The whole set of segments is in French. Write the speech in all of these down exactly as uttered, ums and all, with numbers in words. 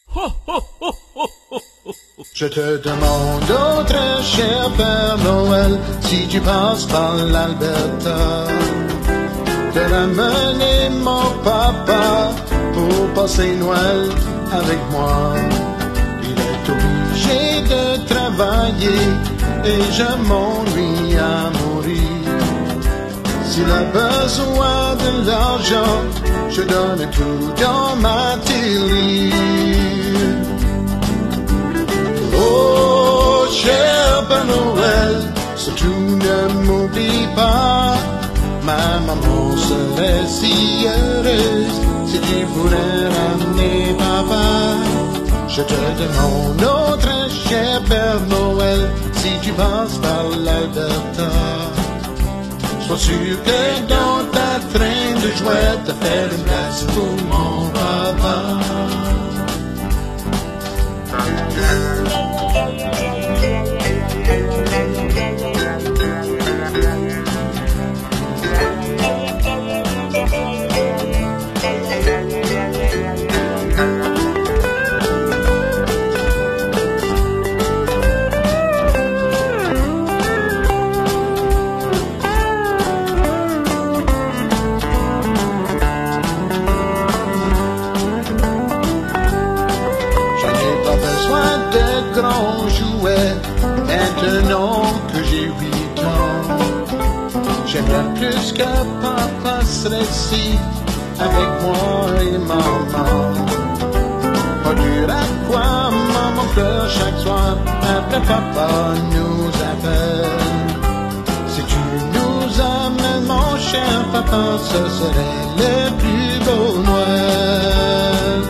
Je te demande, oh très cher Père Noël, si tu passes par l'Alberta, de ramener mon papa pour passer Noël avec moi. Il est obligé de travailler et je m'ennuie à mourir. S'il a besoin de l'argent, je donne tout dans ma tirelire. Oh, cher Père Noël, surtout ne m'oublie pas. Ma maman serait si heureuse si tu pourrais ramener papa. Je te demande, oh très cher Père Noël, si tu passes par l'Alberta, sois sûr que dans ta train de jouets, te faire une place pour mon papa. Grand jouet, maintenant que j'ai huit ans. J'aimerais plus que papa serait ici avec moi et maman. Pas dur à quoi maman pleure chaque soir après papa nous appelle. Si tu nous amènes mon cher papa, ce serait le plus beau Noël.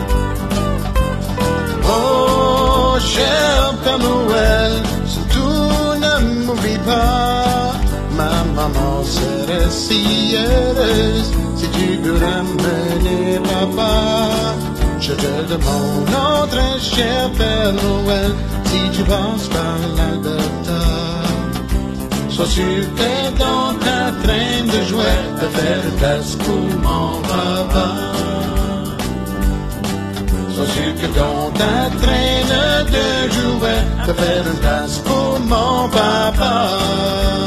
Oh cher Père Noël, surtout ne m'oublie pas. Ma maman serait si heureuse si tu peux ramener papa. Je te demande, oh très cher Père Noël, si tu passes par l'Alberta, sois sûr que dans ta train de jouets, de faire une place pour mon papa. Sois sûr que dans ta traîne de jouets, te faire une place pour mon papa.